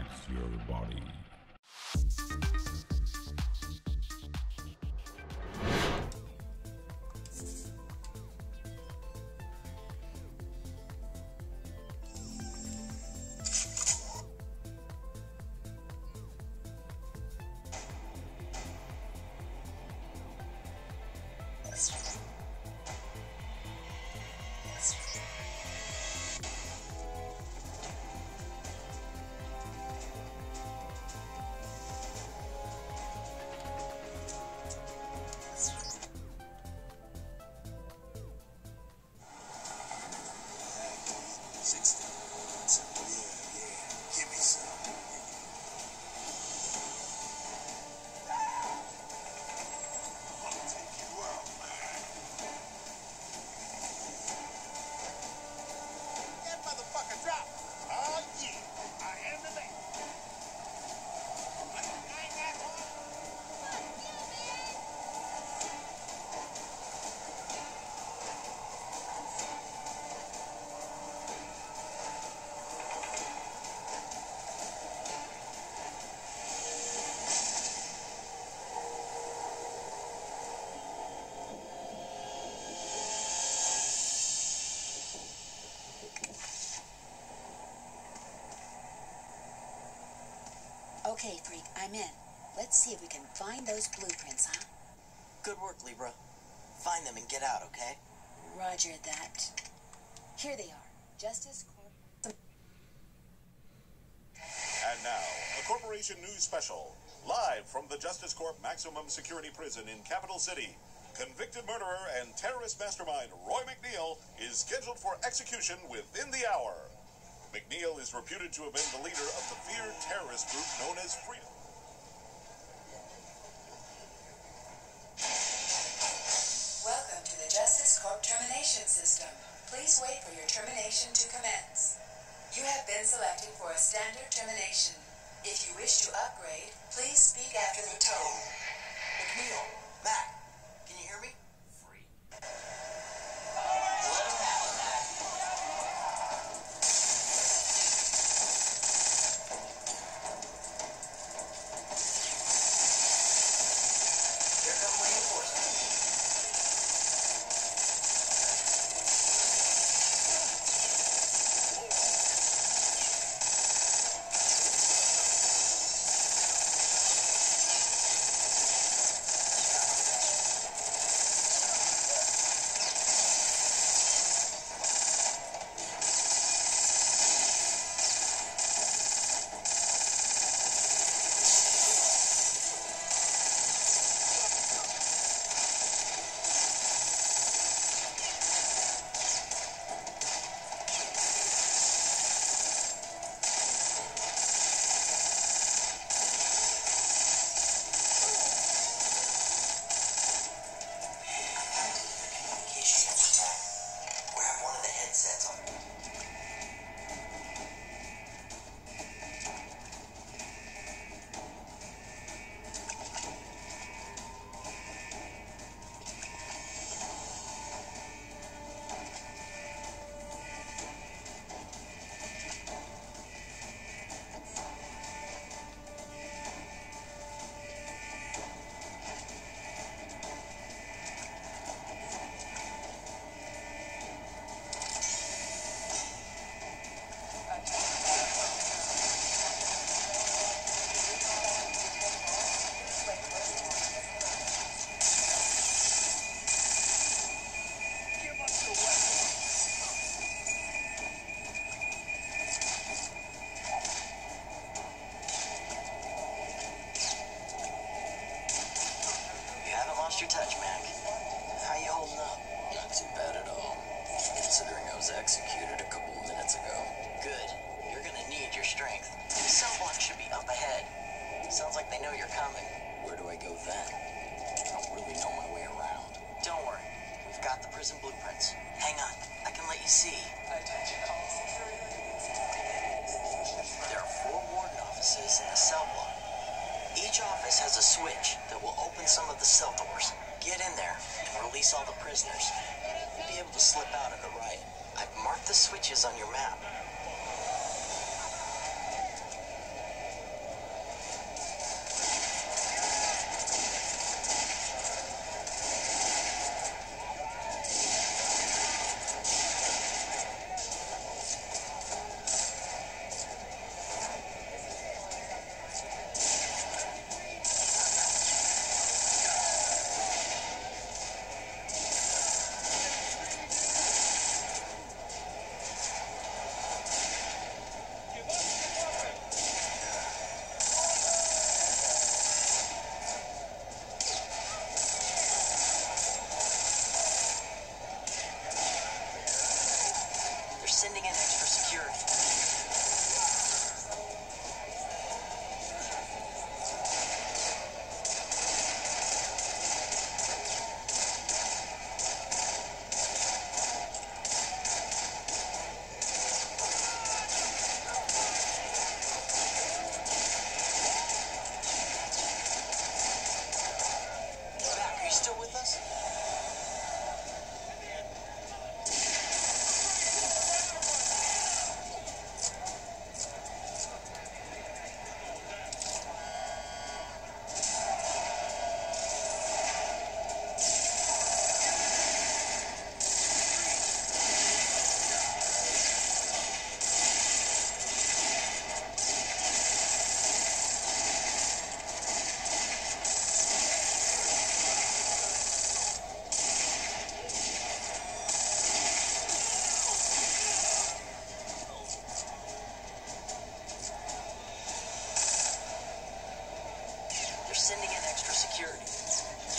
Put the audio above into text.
Release your body. Okay, Freak, I'm in. Let's see if we can find those blueprints, huh? Good work, Libra. Find them and get out, okay? Roger that. Here they are. Justice Corp. And now, a Corporation News Special. Live from the Justice Corp Maximum Security Prison in Capital City. Convicted murderer and terrorist mastermind Roy McNeil is scheduled for execution within the hour. McNeil is reputed to have been the leader of the feared terrorist group known as Freedom. Welcome to the Justice Corp termination system. Please wait for your termination to commence. You have been selected for a standard termination. If you wish to upgrade, please speak after the tone. McNeil, Mac, can you hear me? Free. Your touch, Mac. How you holding up? Not too bad at all, considering I was executed a couple of minutes ago. Good. You're gonna need your strength. The cell block should be up ahead. Sounds like they know you're coming. Where do I go then? I don't really know my way around. Don't worry. We've got the prison blueprints. Hang on. I can let you see. There are 4 warden offices in the cell block. Each office has a switch that will open some of the cell doors. Get in there and release all the prisoners. You'll be able to slip out on the right. I've marked the switches on your map. sending in extra security.